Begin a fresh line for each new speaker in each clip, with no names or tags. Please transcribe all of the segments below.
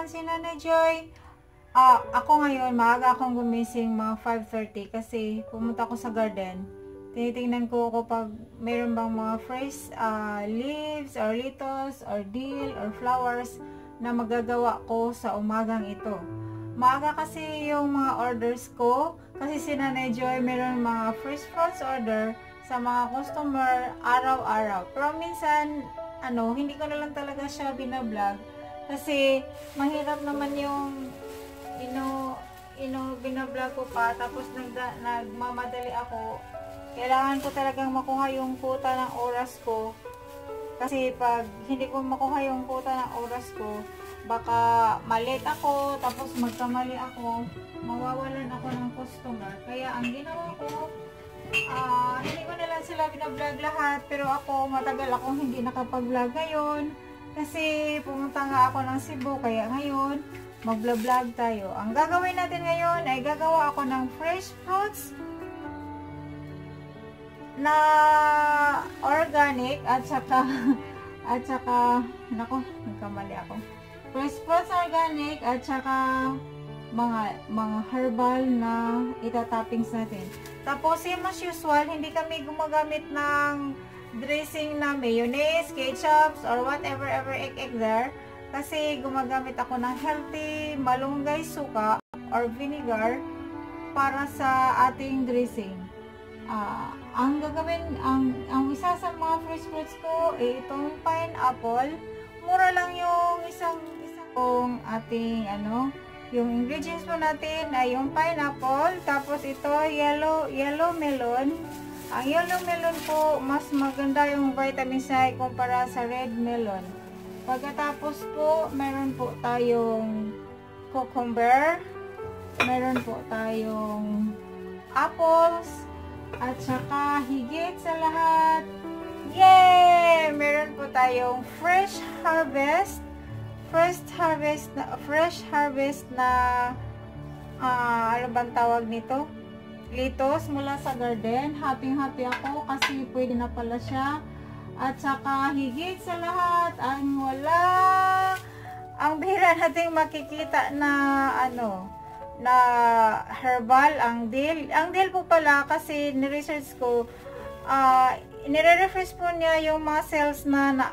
minsan si Nanay Joy, ako ngayon, maaga akong gumising mga 5:30 kasi pumunta ako sa garden. Tinitingnan ko kapag mayroon bang mga fresh leaves or lettuce or dill or flowers na magagawa ko sa umagang ito. Maaga kasi yung mga orders ko kasi si Nanay Joy mayroon mga fresh fruits order sa mga customer araw-araw. Pero minsan, hindi ko na lang talaga siya binablog kasi mahirap naman yung binablog ko pa tapos nagmamadali ako. Kailangan ko talagang makuha yung quota ng oras ko kasi pag hindi ko makuha yung quota ng oras ko, baka malate ako, tapos magkamali ako, mawawalan ako ng customer. Kaya ang ginawa ko, hindi ko na lang sila binablog lahat, pero ako matagal akong hindi nakapag-vlog ngayon kasi pumunta nga ako ng Cebu, kaya ngayon mag-vlog tayo. Ang gagawin natin ngayon ay gagawa ako ng fresh fruits na organic at saka nako, nagkamali ako. Fresh fruits organic at saka mga herbal na itatoppings natin. Tapos same as usual, hindi kami gumagamit ng dressing na mayonnaise, ketchup or whatever egg there kasi gumagamit ako ng healthy malunggay suka or vinegar para sa ating dressing. Ang gagawin, ang isa sa mga fresh fruits ko ay itong pineapple. Mura lang yung isang ating yung ingredients po natin ay yung pineapple, tapos ito yellow melon. Ang yellow melon po, mas maganda yung vitamin C kumpara sa red melon. Pagkatapos po, meron po tayong cucumber, meron po tayong apples, at saka higit sa lahat, yay! Meron po tayong fresh harvest na ano bang tawag nito? Lettuce mula sa garden. Happy ako kasi pwede na pala siya. At saka higit sa lahat, ang bihira nating makikita na na herbal, ang dill. Ang dill po pala kasi ni-research ko, nire-refresh po niya yung mga cells na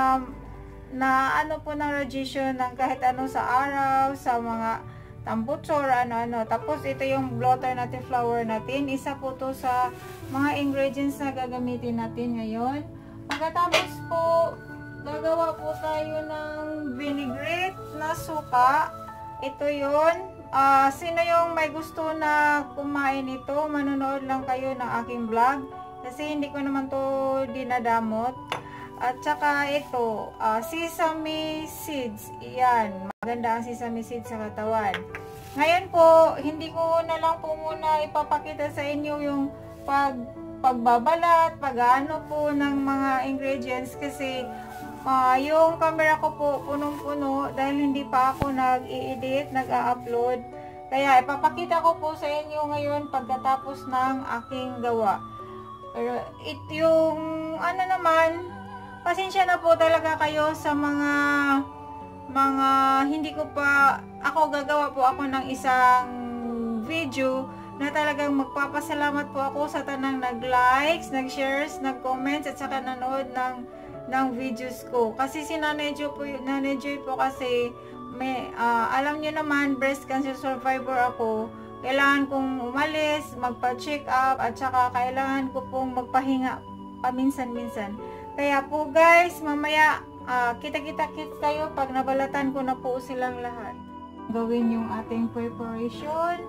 po ng radiation ng kahit ano sa araw, sa mga tambutsor, Tapos ito yung blotter natin, flour natin. Isa po to sa mga ingredients na gagamitin natin ngayon. Pagkatapos po, gagawa po tayo ng vinaigrette na suka. Ito yun. Sino yung may gusto na kumain ito, manonood lang kayo ng aking vlog kasi hindi ko naman to dinadamot. At saka ito, sesame seeds. Yan, maganda ang sesame seeds sa katawan. Ngayon po, hindi ko na lang po muna ipapakita sa inyo yung pagbabalat, pag-ano po ng mga ingredients kasi yung camera ko po punong-puno dahil hindi pa ako nag-i-edit, nag-a-upload. Kaya ipapakita ko po sa inyo ngayon pagkatapos ng aking gawa. Pero yung naman, pasensya na po talaga kayo sa mga hindi ko pa, gagawa po ako ng isang video na talagang magpapasalamat po ako sa tanang nag-likes, nag-shares, nag-comments at saka nanood ng videos ko. Kasi si Nanay Joy po kasi alam niyo naman, breast cancer survivor ako. Kailangan kong umalis, magpa-check up at saka kailangan ko pong magpahinga paminsan-minsan. Kaya po guys, mamaya kita-kits kayo pag nabalatan ko na po silang lahat. Gawin yung ating preparation.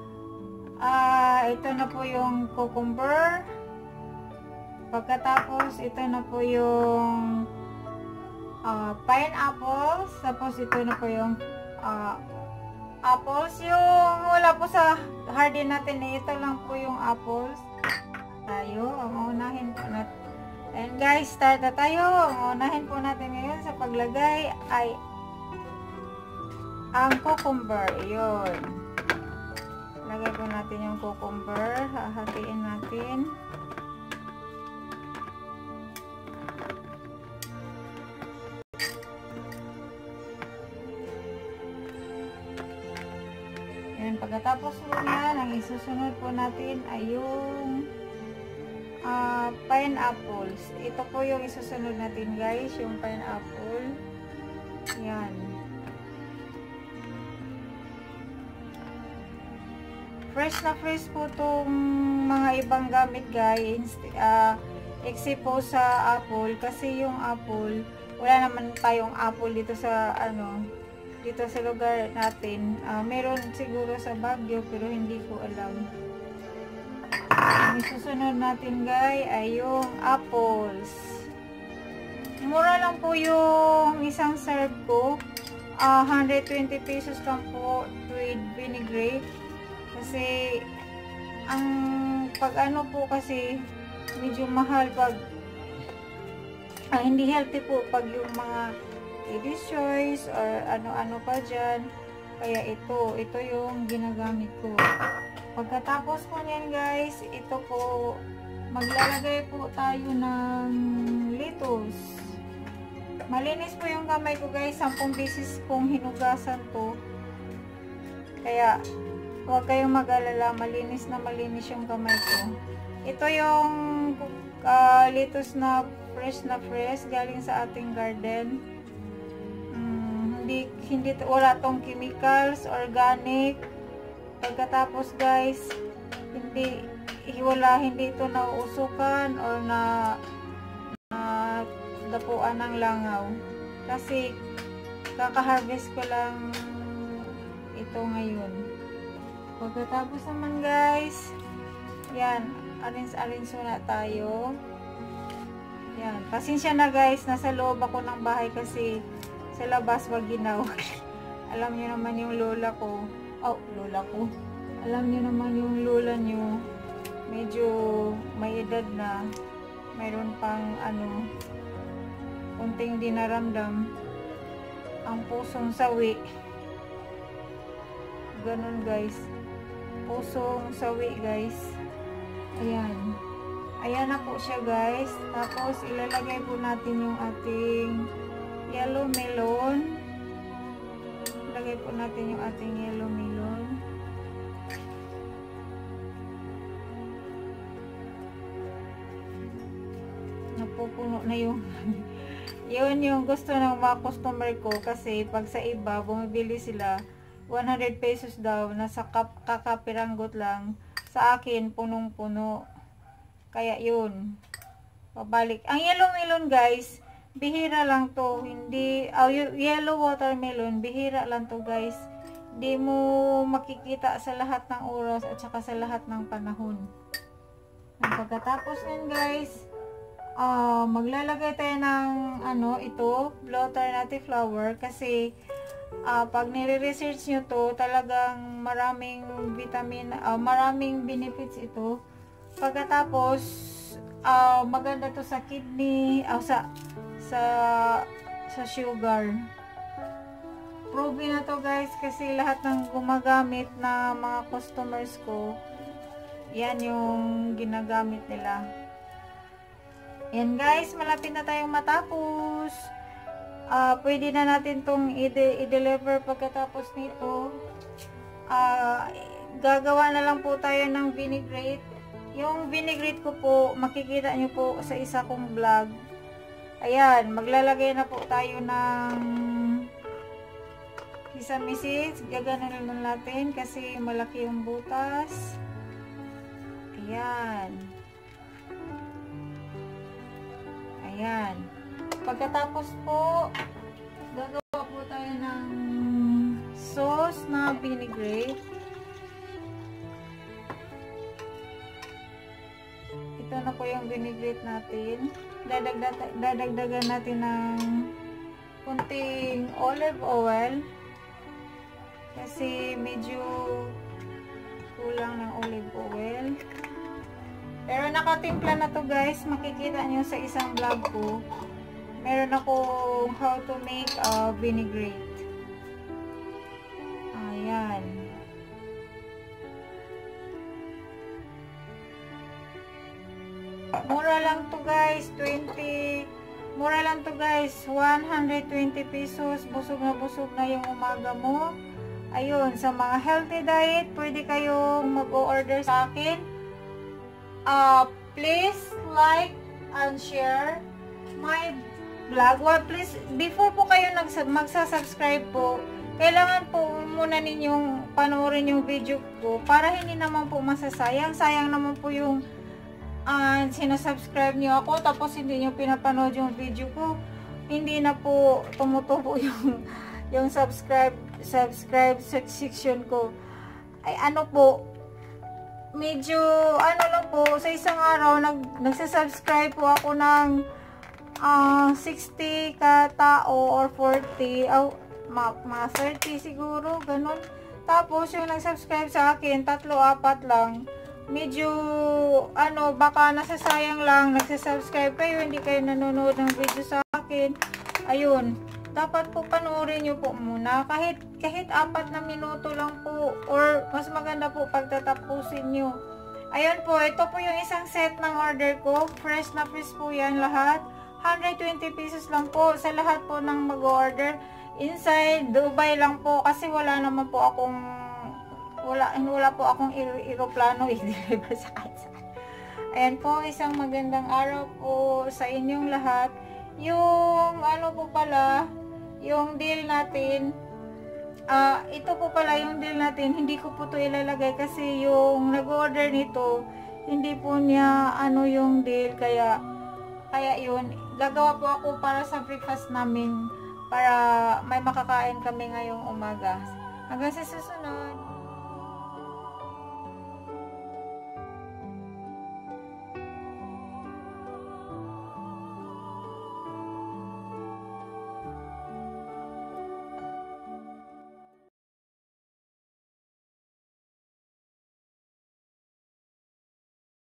Ito na po yung cucumber. Pagkatapos, ito na po yung pineapples. Tapos, ito na po yung apples. Yung wala po sa hardin natin, ito lang po yung apples. Ang unahin po natin. And guys, start na tayo. Ang unahin po natin ngayon sa paglagay ay ang cucumber. Yun. Lagay po natin yung cucumber. Hahatiin natin. Pagkatapos po yan, ang isusunod po natin ay yung pineapples. Ito po yung isusunod natin guys, yung pineapple. Yan. Fresh na fresh po itong mga ibang gamit guys, except po sa apple, kasi yung apple, wala naman tayong apple dito sa dito sa lugar natin. Meron siguro sa Baguio pero hindi ko alam. Ang susunod natin guys ay yung apples. Mura lang po yung isang serve ko, 120 pesos lang po with vinaigrette. Kasi ang pag po kasi medyo mahal pag hindi healthy po pag yung mga Kids Choice or ano-ano pa dyan. Kaya ito yung ginagamit ko. Pagkatapos po niyan guys, ito po, maglalagay po tayo ng lettuce. Malinis po yung kamay ko guys, 10 beses kong hinugasan to. Kaya huwag kayong mag-alala, malinis na malinis yung kamay ko. Ito yung lettuce na fresh galing sa ating garden. Wala tong chemicals, organic. Pagkatapos guys, hindi ito nauusukan or na dapuan ng langaw. Kasi kaka-harvest ko lang ito ngayon. Pagkatapos naman guys, yan, arins na tayo. Yan, pasensya na guys, nasa loob ako ng bahay kasi sa labas wag ginaw. Alam niyo naman yung lola ko. Alam niyo naman yung lola niyo, medyo may edad na, mayroon pang kunting dinaramdam ang pusong sawi. Ganun guys, pusong sawi guys. Ayan na po siya guys. Tapos ilalagay po natin yung ating yellow melon. Ilagay po natin yung ating yellow melon. Napupuno na yung yun yung gusto ng mga customer ko, kasi pag sa iba bumibili sila 100 pesos daw, nasa kakapiranggot lang. Sa akin punong-puno. Kaya yun, pabalik. Ang yellow melon guys, bihira lang to. Hindi, yellow watermelon, bihira lang to guys. Hindi mo makikita sa lahat ng oras at saka sa lahat ng panahon. Pagkatapos nun guys, maglalagay tayo ng ito, alternative flower, kasi pag nire-research nyo to, talagang maraming vitamin, maraming benefits ito. Pagkatapos maganda to sa kidney, sa sugar. Proven na to guys, kasi lahat ng gumagamit na mga customers ko, yan yung ginagamit nila. Yan guys, malapit na tayong matapos. Pwede na natin tong i-deliver. Pagkatapos nito, gagawa na lang po tayo ng vinaigrette. Yung vinaigrette ko po, makikita nyo po sa isa kong vlog. Ayan, maglalagay na po tayo ng sesame seeds. Gaganon lang natin kasi malaki yung butas. Ayan. Ayan. Pagkatapos po, gagawa po tayo ng sauce na vinaigrette. Ito na po yung vinaigrette natin. Dadagdagan natin ng kunting olive oil. Kasi medyo kulang ng olive oil. Pero nakatimpla na to guys. Makikita nyo sa isang vlog ko. Meron akong how to make a vinaigrette. Ayan. Mura lang to guys. Mura lang to guys. 120 pesos. Busog na yung umaga mo. Ayun, sa mga healthy diet, pwede kayong mag-order sa akin. Please like and share my vlog. Well, please, before po kayo magsasubscribe po, kailangan po muna ninyong panoorin yung video ko para hindi naman po masasayang. Sayang naman po yung sinasubscribe niyo ako tapos hindi niyo pinapanood yung video ko. Hindi na po tumutubo yung subscribe section ko. Ay ano po, medyo ano lang po, sa isang araw nagsasubscribe po ako ng 60 ka tao or 40 mga 30 siguro, ganun. Tapos yung nagsubscribe sa akin 3-4 lang. Medyo ano, baka nasasayang lang, nagsasubscribe kayo, hindi kayo nanonood ng video sa akin. Ayun, dapat po panoorin nyo po muna kahit 4 na minuto lang po, or mas maganda po pagtatapusin nyo. Ayun po, ito po yung isang set ng order ko. Fresh na fresh po yan lahat. 120 pesos lang po sa lahat po ng mag-order. Inside Dubai lang po kasi wala naman po akong wala po akong eroplano i-deliver sa kansa. Ayan po, isang magandang araw po sa inyong lahat. Yung ano po pala, yung deal natin, ito po pala yung deal natin, hindi ko po to ilalagay kasi yung nag-order nito, hindi po niya ano yung deal, kaya yun, gagawa po ako para sa breakfast namin, para may makakain kami ngayong umaga. Hanggang sa susunod.